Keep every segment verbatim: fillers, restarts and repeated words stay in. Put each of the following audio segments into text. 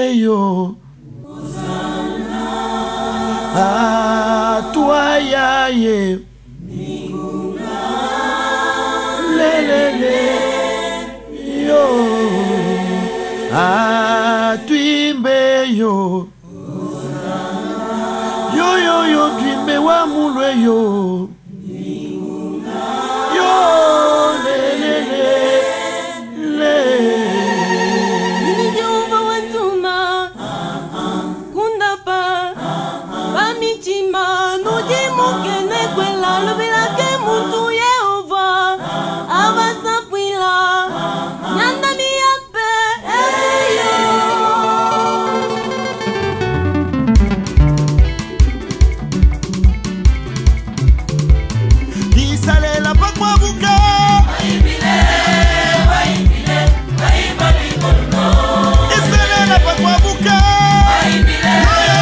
yo. Ah, toi ya ye. Le le le yo. Ah, tuimbe yo. Yo yo yo tuimbe wa mulwe yo. Yo le le le le. Nijova wantuma kundapa bamitima nudi mukene kwela lobela ke mutu Yehova abasapwila nyanda miyape eyo. Isalela pakwa buka Waimbile, waimbile, waimba bimbono. Isalela pakwa buka Waimbile,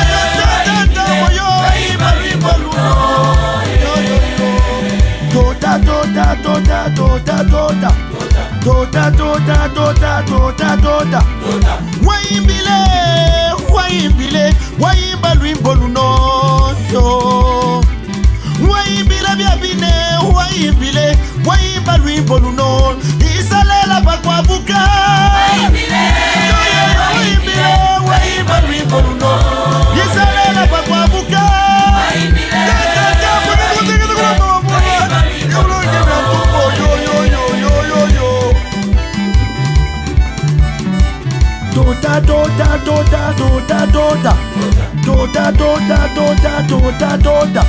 waimba bimbono. Tota tota tota tota tota Tota tota tota tota tota Waimbile Waimbile Waimba lwimbo luno yo. Waimbile byabine Waimbile Waimba lwimbo luno. Isalela pakwa buka Waimbile, Waimbile Waimba lwimbo luno. Isalela pakwa buka waimbile, Tota tota tota tota tota Tota tota tota tota tota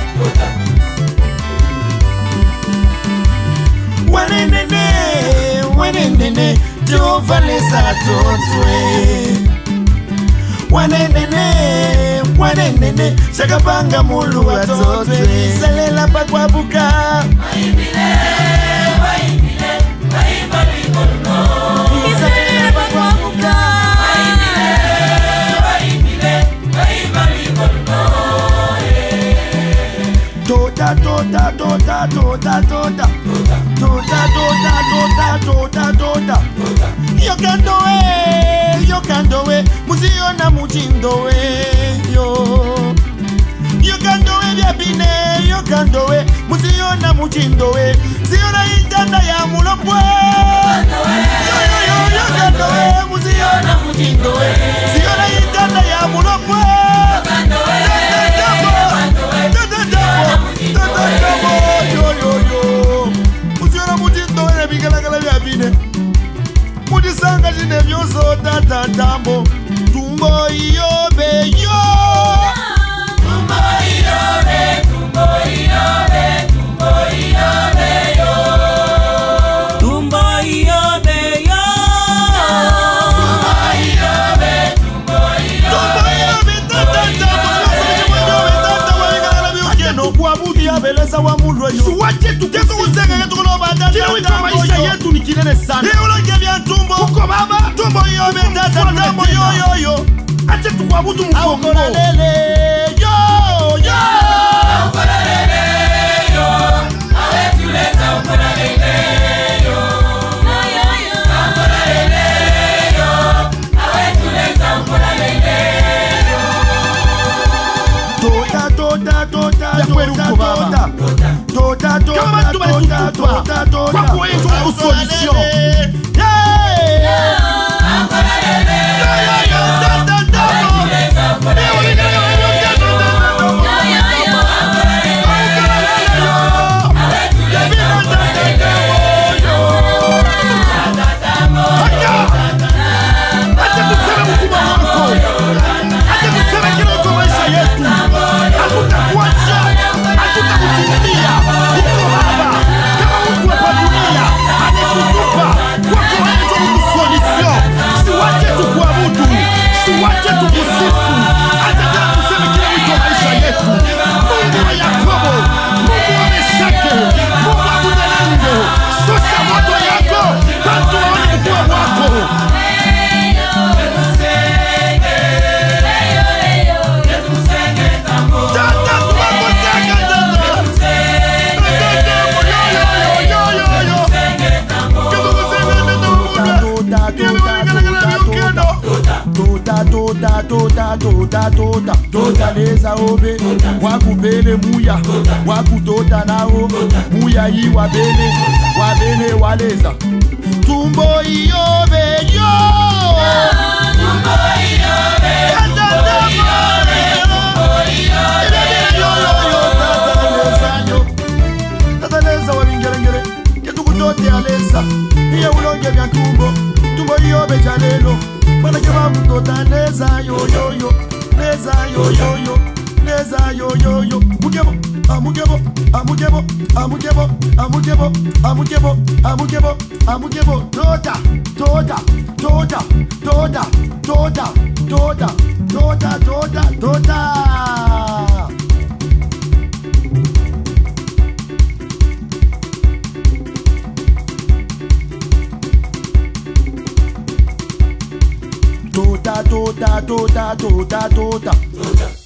Wanenene Wanenene Jehova lesa totwe Wanenene Wanenene Shakapanga mulu wa totwe Salela pakwa buka waimbile, waimbile, waimba bimbono. Isalela pakwa buka Waimbile, waimba bimbono. Tota tota tota tota tota Tota tota tota tota tota Yo can do it, yo can do it Muziona mujindo it, yo Yo can do it, biabine, yo can do it Muziona mujindo it Ziona intanda ya mulopwe Yo yo yo, yo can do it Muziona mujindo it Ziona intanda ya mulopwe Yo yo yo Muziona mujindo it Bigala gala biabine Mudisanga jine vyoso tata tambo Tumbo iyo be yo Tumbo iyobe, tumbo iyobe, tumbo iyobe yo. tumbo iyobe yo. Tumbo iyobe, tumbo iyobe. Tumbo iyo be tata tambo Tata wabigala biukeno Kuabudu ya beleza wa mulwe yo Suwache tukeso usenge yetu kuloba tata tambo yo maisha yetu ni kinene sana Hii ulange vya tumbo Uko baba Tumbo iyo be tata tambo yo yo yo Ache tukuabudu mkongo Aukona lele yo yo Ukoralele yo, awe tulesa ukoralele yo. Ukoralele yo, awe tulesa ukoralele yo. Tota tota tota tota tota Tota tota tota tota tota Kwa kwa yetu wa solution Ukoralele Yo yo yo Tota tota tulesa ukoralele yo. Acha tuseme mkubwa wako Acha tuseme kile uko maisha yetu Hatutakuacha Hatutakutumilia Uko baba Kama mtu wa dunia Hatututupa Kwako tota tota tota leza obe wakupele muya wakutota nawo muya yi wabene wabene waleza tumbo iyobe yo tumbo iyobe tataleza wabingerengere ketukutote aleza iya ulonge bya tumbo tumbo iyobe jalelo bana keba kutota leza yoyoyo leza yoyoyo leza yoyoyo mugebo amugebo amugebo amugebo amugebo amugebo amugebo amugebo tota tota tota tota tota tota tota tota tota tota tota tota tota tota